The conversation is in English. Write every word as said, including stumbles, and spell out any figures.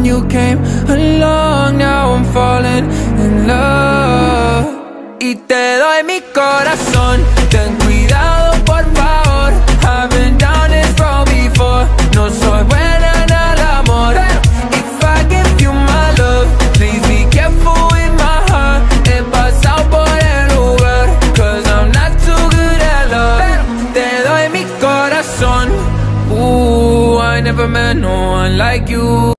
when you came along. Now I'm falling in love. Y te doy mi corazón, ten cuidado por favor. I've been down this road before. No soy buena en el amor. If I give you my love, please be careful with my heart. He pasado por el lugar, cause I'm not too good at love. Te doy mi corazón. Ooh, I never met no one like you.